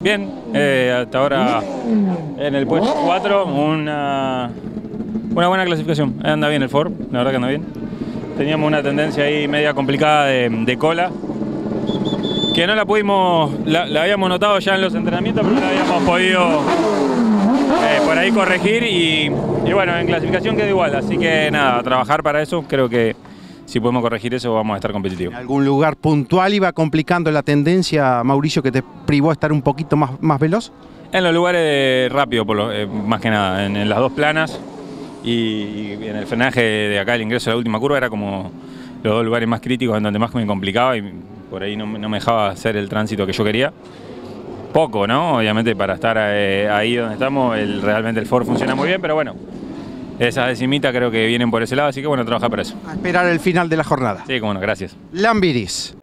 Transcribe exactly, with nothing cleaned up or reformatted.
Bien, eh, hasta ahora en el puesto cuatro, una, una buena clasificación. Anda bien el Ford, la verdad que anda bien. Teníamos una tendencia ahí media complicada de, de cola, que no la pudimos, la, la habíamos notado ya en los entrenamientos, pero no la habíamos podido eh, por ahí corregir y, y bueno, en clasificación quedó igual, así que nada, a trabajar para eso. Creo que si podemos corregir eso vamos a estar competitivos. ¿En algún lugar puntual iba complicando la tendencia, Mauricio, que te privó a estar un poquito más, más veloz? En los lugares rápidos, por lo, eh, más que nada, en, en las dos planas y, y en el frenaje de acá, el ingreso a la última curva, era como los dos lugares más críticos en donde más me complicaba y por ahí no, no me dejaba hacer el tránsito que yo quería. Poco, ¿no? Obviamente para estar eh, ahí donde estamos, el, realmente el Ford funciona muy bien, pero bueno, esas decimitas creo que vienen por ese lado, así que bueno, trabajar para eso. A esperar el final de la jornada. Sí, como no, gracias. Lambiris.